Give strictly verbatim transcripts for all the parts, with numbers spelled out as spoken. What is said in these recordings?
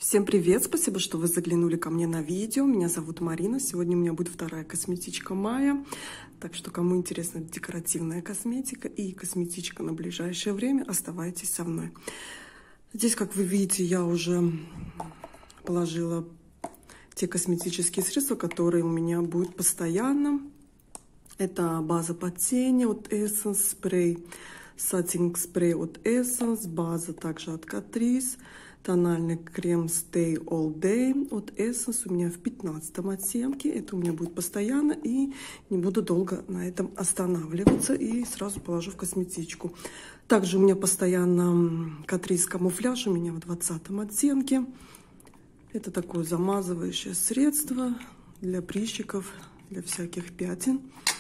Всем привет! Спасибо, что вы заглянули ко мне на видео. Меня зовут Марина. Сегодня у меня будет вторая косметичка Майя. Так что, кому интересна декоративная косметика и косметичка на ближайшее время, оставайтесь со мной. Здесь, как вы видите, я уже положила те косметические средства, которые у меня будут постоянно. Это база под тени от Essence, спрей, сеттинг спрей от Essence, база также от Catrice. Тональный крем Stay All Day от Essence у меня в пятнадцатом оттенке. Это у меня будет постоянно, и не буду долго на этом останавливаться. И сразу положу в косметичку. Также у меня постоянно Catrice камуфляж у меня в двадцатом оттенке. Это такое замазывающее средство для прыщиков, для всяких пятен.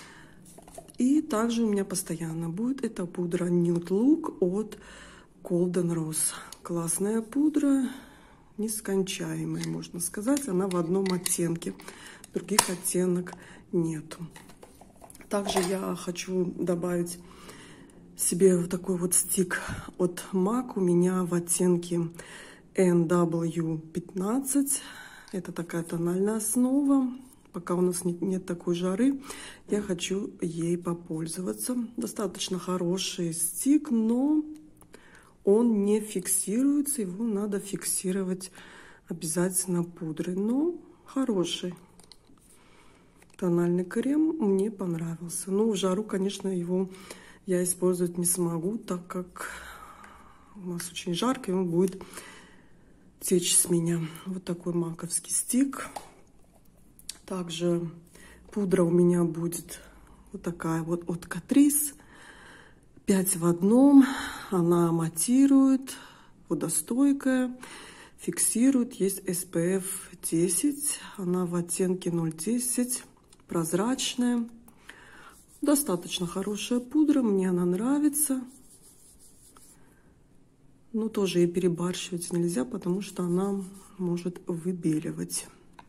И также у меня постоянно будет эта пудра Nude Look от Golden Rose. Классная пудра, нескончаемая, можно сказать. Она в одном оттенке, других оттенок нету. Также я хочу добавить себе вот такой вот стик от мак. У меня в оттенке эн дабл ю пятнадцать. Это такая тональная основа. Пока у нас нет, нет такой жары, я хочу ей попользоваться. Достаточно хороший стик, но он не фиксируется, его надо фиксировать обязательно пудрой. Но хороший тональный крем, мне понравился. Но в жару, конечно, его я использовать не смогу, так как у нас очень жарко, и он будет течь с меня. Вот такой маковский стик. Также пудра у меня будет вот такая вот от Catrice. пять в одном. Она матирует, водостойкая, фиксирует. Есть эс пэ эф десять. Она в оттенке ноль десять. Прозрачная. Достаточно хорошая пудра. Мне она нравится. Но тоже и перебарщивать нельзя, потому что она может выбеливать.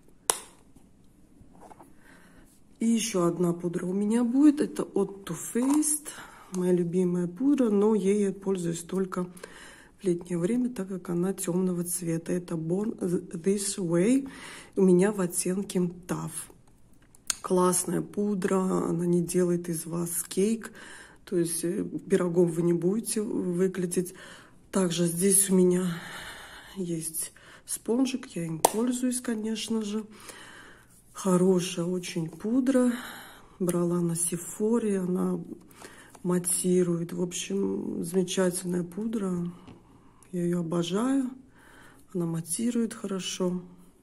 И еще одна пудра у меня будет. Это от Too Faced. Моя любимая пудра, но ей я пользуюсь только в летнее время, так как она темного цвета. Это Born This Way. У меня в оттенке Tough. Классная пудра. Она не делает из вас кейк. То есть пирогом вы не будете выглядеть. Также здесь у меня есть спонжик. Я им пользуюсь, конечно же. Хорошая очень пудра. Брала на Сефоре. Она матирует. В общем, замечательная пудра. Я ее обожаю. Она матирует хорошо.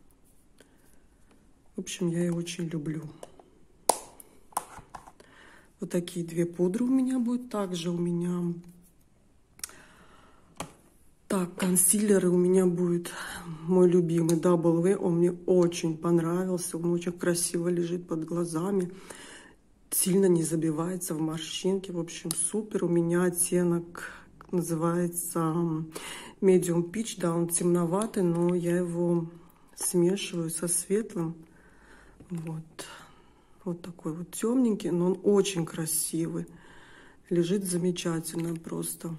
В общем, я ее очень люблю. Вот такие две пудры у меня будут. Также у меня... Так, консилеры у меня будет мой любимый дабл ви. Он мне очень понравился. Он очень красиво лежит под глазами. Сильно не забивается в морщинки. В общем, супер. У меня оттенок называется Medium Peach. Да, он темноватый, но я его смешиваю со светлым. Вот. Вот такой вот темненький, но он очень красивый. Лежит замечательно просто.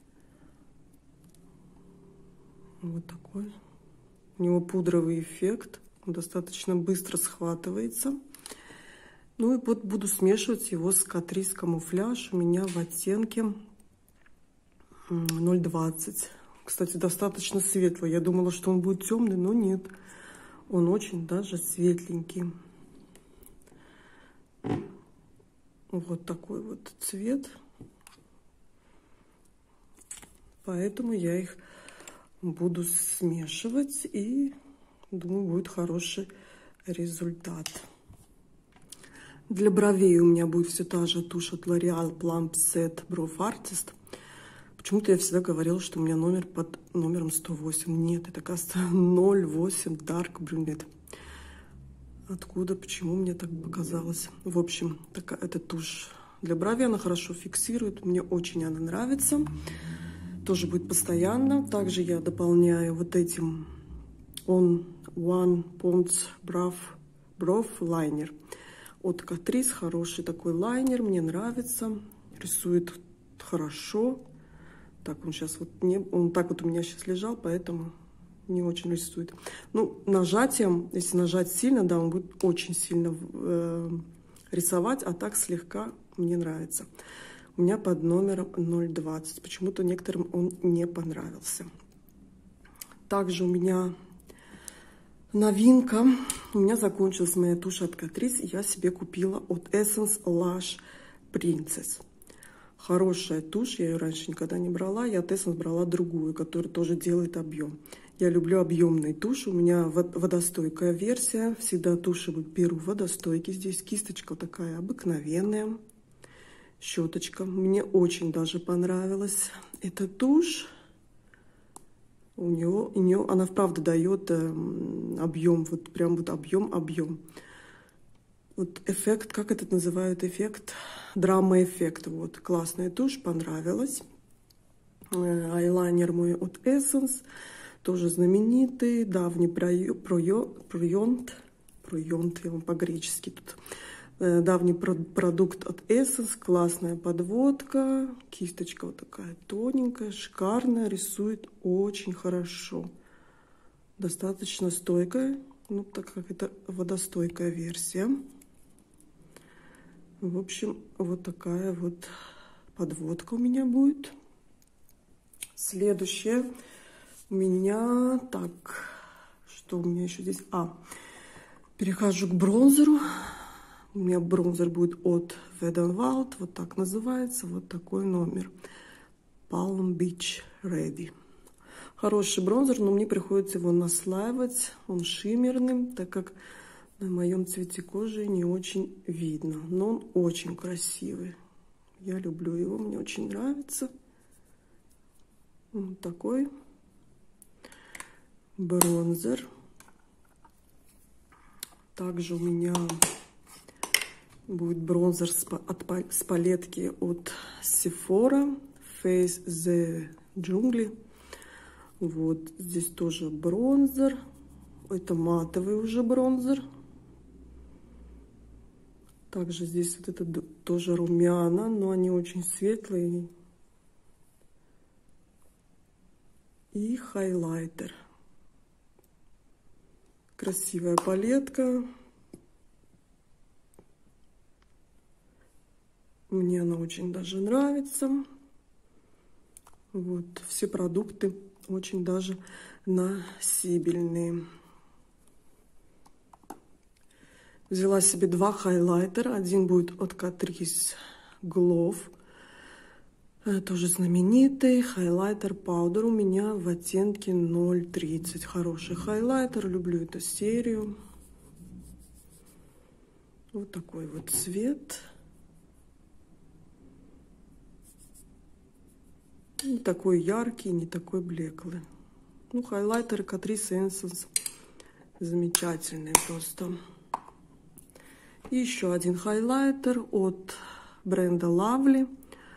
Вот такой. У него пудровый эффект. Он достаточно быстро схватывается. Ну и вот буду смешивать его с Catrice камуфляж. У меня в оттенке ноль двадцать. Кстати, достаточно светлый. Я думала, что он будет темный, но нет. Он очень даже светленький. Вот такой вот цвет. Поэтому я их буду смешивать. И думаю, будет хороший результат. Для бровей у меня будет все та же тушь от L'Oreal Plump Set Brow Artist. Почему-то я всегда говорила, что у меня номер под номером сто восемь. Нет, это, кажется, ноль восемь Dark Brunette. Откуда, почему мне так показалось? В общем, такая эта тушь для бровей, она хорошо фиксирует. Мне очень она нравится. Тоже будет постоянно. Также я дополняю вот этим On One Ponds Brow, Brow Liner. От Catrice. Хороший такой лайнер. Мне нравится. Рисует хорошо. Так, он сейчас вот не... Он так вот у меня сейчас лежал, поэтому не очень рисует. Ну, нажатием, если нажать сильно, да, он будет очень сильно э, рисовать, а так слегка мне нравится. У меня под номером ноль двадцать. Почему-то некоторым он не понравился. Также у меня новинка. У меня закончилась моя тушь от Catrice. И я себе купила от Essence Lash Princess. Хорошая тушь. Я ее раньше никогда не брала. Я от Essence брала другую, которая тоже делает объем. Я люблю объемные туши. У меня водостойкая версия. Всегда туши беру водостойкие. Здесь кисточка такая обыкновенная. Щеточка. Мне очень даже понравилась эта тушь. У нее, у нее она вправду дает э, объем, вот прям вот объем, объем. Вот эффект, как это называют, эффект, драма-эффект. Вот, классная тушь, понравилась. Э, айлайнер мой от Essence, тоже знаменитый, давний проент, проент, я вам по-гречески тут. Давний продукт от Essence, классная подводка, кисточка вот такая тоненькая, шикарная, рисует очень хорошо, достаточно стойкая, ну так как это водостойкая версия. В общем, вот такая вот подводка у меня будет. Следующее у меня, так, что у меня еще здесь, а, перехожу к бронзеру. У меня бронзер будет от Wet n Wild, вот так называется, вот такой номер. Palm Beach Ready. Хороший бронзер, но мне приходится его наслаивать, он шиммерный, так как на моем цвете кожи не очень видно. Но он очень красивый. Я люблю его, мне очень нравится. Вот такой бронзер. Также у меня будет бронзер с, от, с палетки от Sephora Face the Jungle. Вот здесь тоже бронзер. Это матовый уже бронзер. Также здесь вот это тоже румяна, но они очень светлые. И хайлайтер. Красивая палетка. Мне она очень даже нравится. Вот, все продукты очень даже носибельные. Взяла себе два хайлайтера. Один будет от Catrice Glow. Тоже знаменитый хайлайтер Powder. У меня в оттенке ноль тридцать. Хороший хайлайтер. Люблю эту серию. Вот такой вот цвет. Не такой яркий, не такой блеклый. Ну, хайлайтеры Catrice Essence замечательные просто. И еще один хайлайтер от бренда Lovely.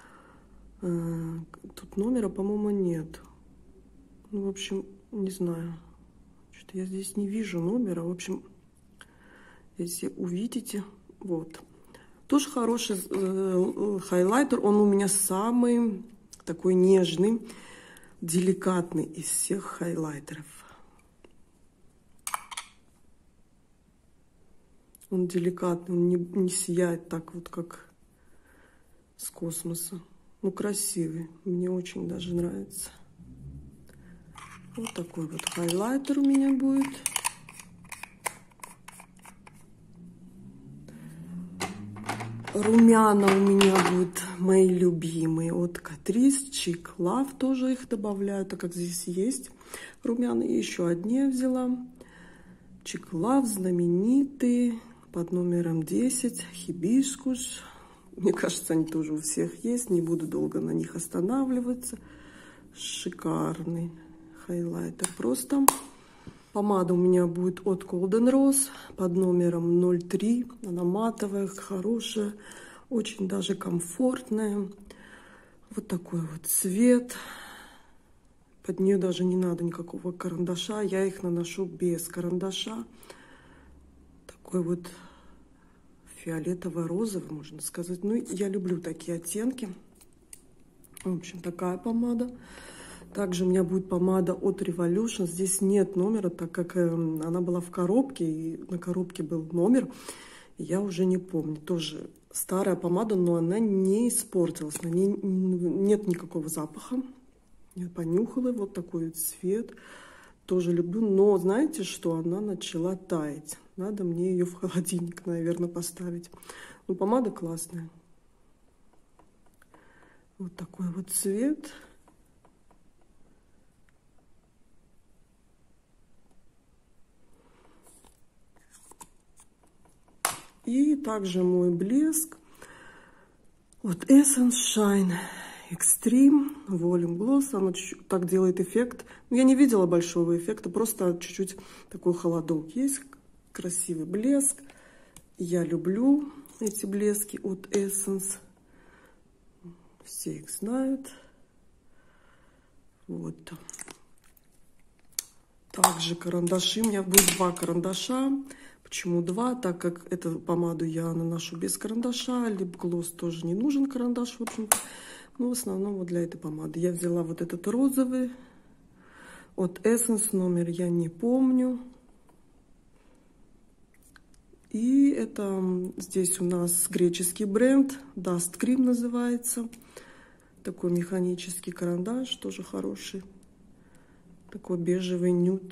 Тут номера, по-моему, нет. Ну, в общем, не знаю. Что-то я здесь не вижу номера. В общем, если увидите, вот. Тоже хороший э, хайлайтер. Он у меня самый такой нежный, деликатный из всех хайлайтеров. Он деликатный, он не, не сияет так вот, как с космоса. Ну, красивый. Мне очень даже нравится. Вот такой вот хайлайтер у меня будет. Румяна у меня будут мои любимые от Catrice. Cheek Love тоже их добавляю, так как здесь есть румяна. И еще одни я взяла. Cheek Love знаменитый под номером десять. Hibiscus. Мне кажется, они тоже у всех есть. Не буду долго на них останавливаться. Шикарный хайлайтер просто. Помада у меня будет от Golden Rose под номером ноль три. Она матовая, хорошая, очень даже комфортная. Вот такой вот цвет. Под нее даже не надо никакого карандаша. Я их наношу без карандаша. Такой вот фиолетово-розовый, можно сказать. Ну, я люблю такие оттенки. В общем, такая помада. Также у меня будет помада от Revolution. Здесь нет номера, так как э, она была в коробке, и на коробке был номер. Я уже не помню. Тоже старая помада, но она не испортилась. На ней нет никакого запаха. Я понюхала. Вот такой цвет. Тоже люблю. Но знаете, что она начала таять. Надо мне ее в холодильник, наверное, поставить. Ну, помада классная. Вот такой вот цвет. И также мой блеск от Essence Shine Extreme Volume Gloss. Оно так делает эффект. Я не видела большого эффекта, просто чуть-чуть такой холодок есть. Красивый блеск. Я люблю эти блески от Essence. Все их знают. Вот. Также карандаши. У меня будет два карандаша. Почему два? Так как эту помаду я наношу без карандаша. Лип-глосс тоже не нужен карандаш, в общем-то. Но в основном вот для этой помады. Я взяла вот этот розовый. От Essence номер я не помню. И это здесь у нас греческий бренд. Dust Cream называется. Такой механический карандаш. Тоже хороший. Такой бежевый нюд.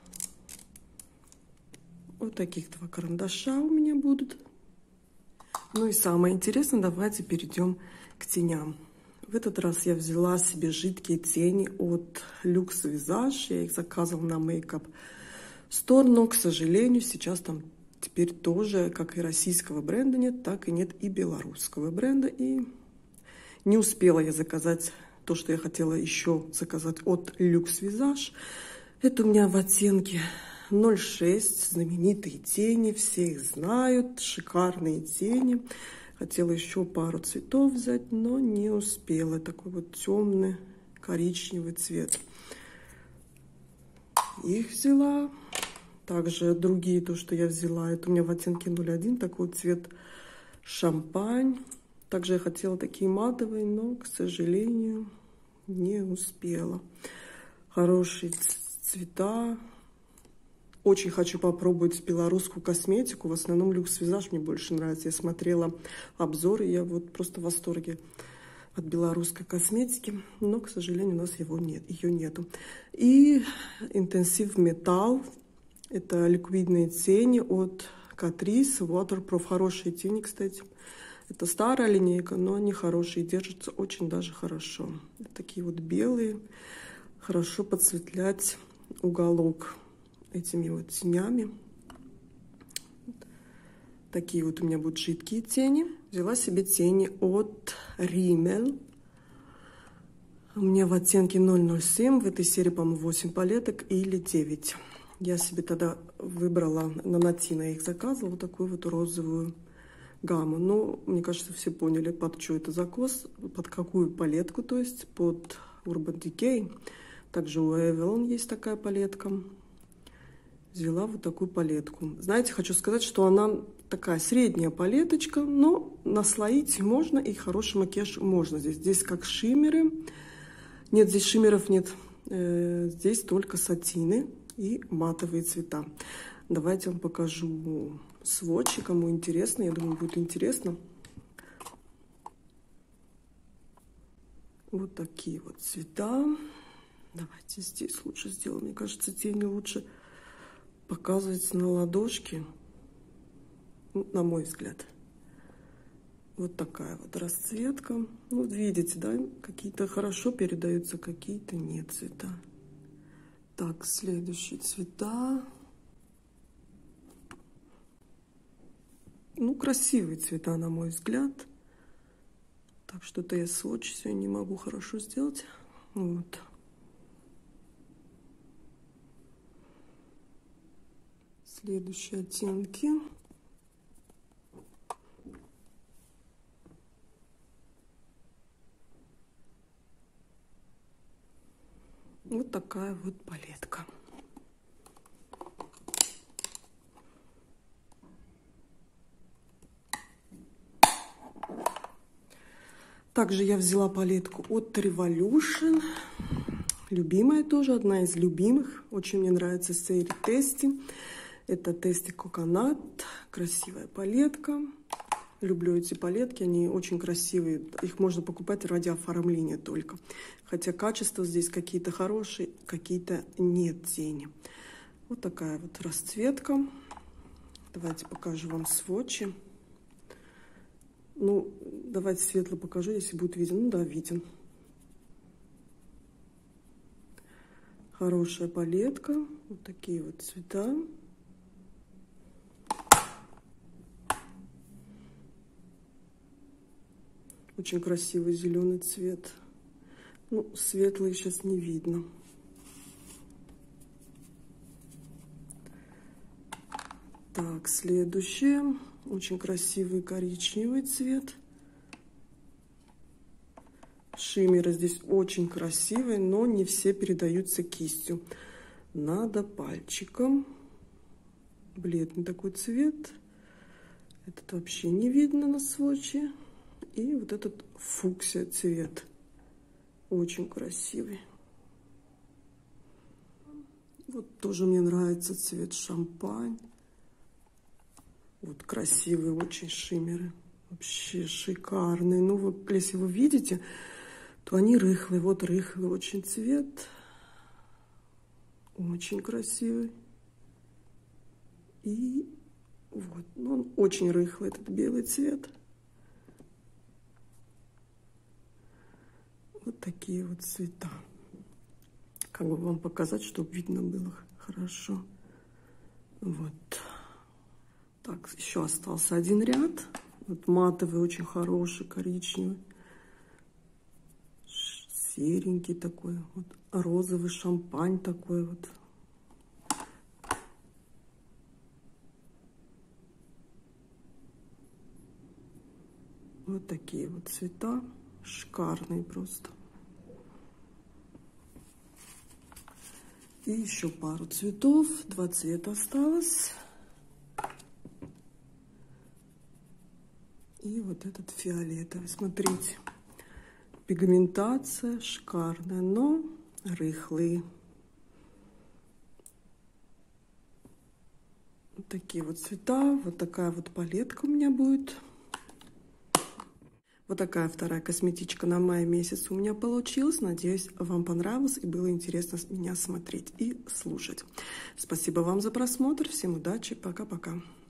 Вот таких два карандаша у меня будут. Ну и самое интересное, давайте перейдем к теням. В этот раз я взяла себе жидкие тени от Luxe Visage. Я их заказывала на Makeup Store, но, к сожалению, сейчас там теперь тоже, как и российского бренда нет, так и нет и белорусского бренда. И не успела я заказать то, что я хотела еще заказать от Luxe Visage. Это у меня в оттенке ноль шесть, знаменитые тени, все их знают, шикарные тени. Хотела еще пару цветов взять, но не успела. Такой вот темный коричневый цвет. Их взяла. Также другие, то, что я взяла, это у меня в оттенке ноль один, такой цвет шампань. Также я хотела такие матовые, но, к сожалению, не успела. Хорошие цвета. Очень хочу попробовать белорусскую косметику. В основном Luxe Visage мне больше нравится. Я смотрела обзоры, я вот просто в восторге от белорусской косметики. Но, к сожалению, у нас его нет, ее нету. И Intensive Metal. Это ликвидные тени от Catrice Waterproof. Хорошие тени, кстати. Это старая линейка, но они хорошие, держатся очень даже хорошо. Такие вот белые. Хорошо подсветлять уголок этими вот тенями. Такие вот у меня будут жидкие тени. Взяла себе тени от Rimmel. У меня в оттенке ноль ноль семь. В этой серии, по-моему, восемь палеток или девять. Я себе тогда выбрала, на Натина я их заказывала, вот такую вот розовую гамму. Но, мне кажется, все поняли, под что это закос, под какую палетку, то есть под Urban Decay. Также у Evelyn есть такая палетка. Взяла вот такую палетку. Знаете, хочу сказать, что она такая средняя палеточка, но наслоить можно, и хороший макияж можно здесь. Здесь как шиммеры. Нет, здесь шиммеров нет. Э, здесь только сатины и матовые цвета. Давайте вам покажу сводчи, кому интересно. Я думаю, будет интересно. Вот такие вот цвета. Давайте здесь лучше сделаем. Мне кажется, тени лучше показывать на ладошке, ну, на мой взгляд. Вот такая вот расцветка. Ну, вот видите, да, какие-то хорошо передаются, какие-то нет цвета. Так, следующие цвета. Ну, красивые цвета, на мой взгляд. Так, что-то я сводч сегодня не могу хорошо сделать. Вот. Следующие оттенки. Вот такая вот палетка. Также я взяла палетку от Revolution. любимая тоже, одна из любимых. Очень мне нравится серия Тести. Это Тести Коконат. Красивая палетка. Люблю эти палетки, они очень красивые. Их можно покупать ради оформления только. Хотя качество здесь какие-то хорошие, какие-то нет тени. Вот такая вот расцветка. Давайте покажу вам сводчи. Ну, давайте светло покажу, если будет виден. Ну да, виден. Хорошая палетка. Вот такие вот цвета. Очень красивый зеленый цвет. Ну, светлый сейчас не видно. Так, следующее. Очень красивый коричневый цвет. Шиммеры здесь очень красивые, но не все передаются кистью. Надо пальчиком. Бледный такой цвет. Этот вообще не видно на сводче. И вот этот фуксия цвет. Очень красивый. Вот тоже мне нравится цвет шампань. Вот красивые очень шиммеры. Вообще шикарные. Ну вот если вы видите, то они рыхлые. Вот рыхлый очень цвет. Очень красивый. И вот. Ну, он очень рыхлый, этот белый цвет. Вот такие вот цвета. Как бы вам показать, чтобы видно было хорошо. Вот. Так, еще остался один ряд. Вот матовый, очень хороший, коричневый. Серенький такой. Вот розовый шампань такой вот. Вот такие вот цвета. Шикарные просто. И еще пару цветов. Два цвета осталось. И вот этот фиолетовый. Смотрите. Пигментация шикарная, но рыхлые. Вот такие вот цвета. Вот такая вот палетка у меня будет. Вот такая вторая косметичка на май месяц у меня получилась. Надеюсь, вам понравилось и было интересно меня смотреть и слушать. Спасибо вам за просмотр. Всем удачи. Пока-пока.